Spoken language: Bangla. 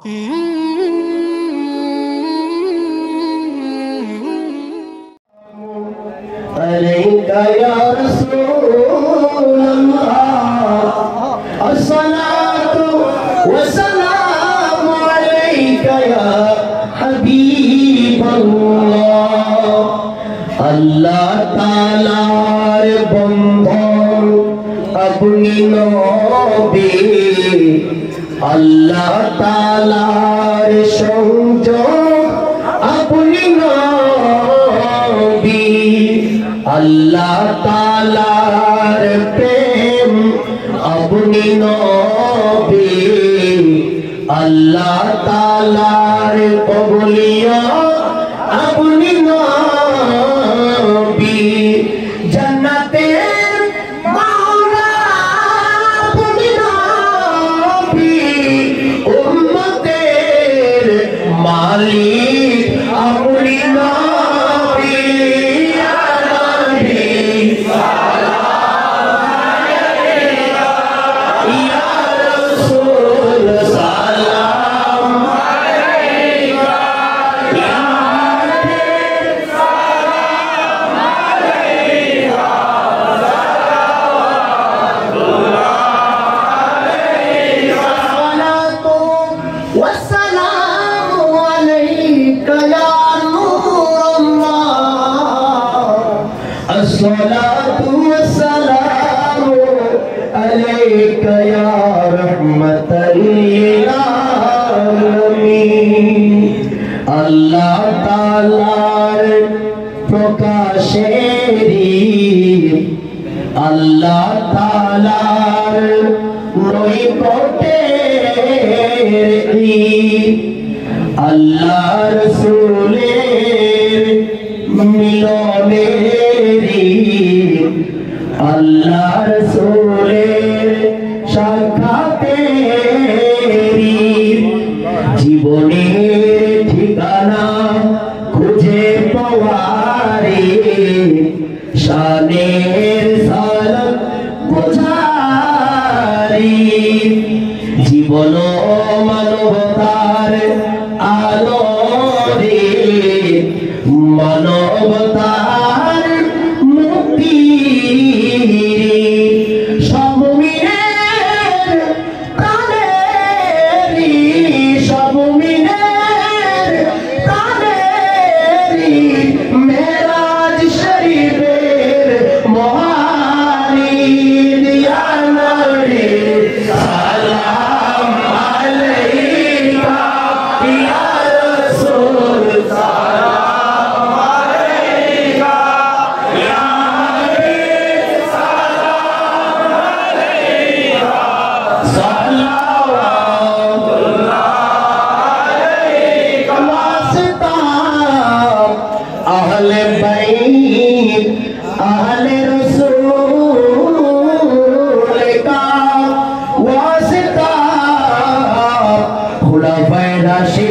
अलैका या रसूलल्लाह अस्सलातु वस्सलामु अलैका या हबीबल्लाह। अल्लाह तालार बंधन अपनी नबी, अल्लाह तालार संजोग अपनी नबी, अल्लाह तालार प्रेम अपनी नबी, अल्लाह तालार कबूलिया अपनी नबी। जन्नते मौला अपनी नबी, उम्मतेर मालिक अपनी नबी। अस्सलातु वस्सलामु अलैका या रहमतल लिल आलमीन। अल्लाह तालार प्रकाशेरी, अल्लाह तालार नैकटेरी, अल्लाह रसूलेर मिलनेरी, अल्लाह रसूलेर साक्षातेरी। जीवनेर ठिकाना खुঁজে পাওয়ারে, শানের সালাত বোঝারি। জীবন মানবতার আলো রে, মানবতার মুক্তি। সব মিনের প্রাণেরি, সব মিনের প্রাণেরি, মেরাজ শরীফের মহানি দিয়া নবী সালাম আলাইকা ইয়া রাসূল সালাম আলাইকা ইয়া হাবিব সালাম আলাইকা সাল্লাল্লাহু আলাইকা। वास्ता अहले बैत अहले रसूल का, वास्ता खुलाफाए राशिद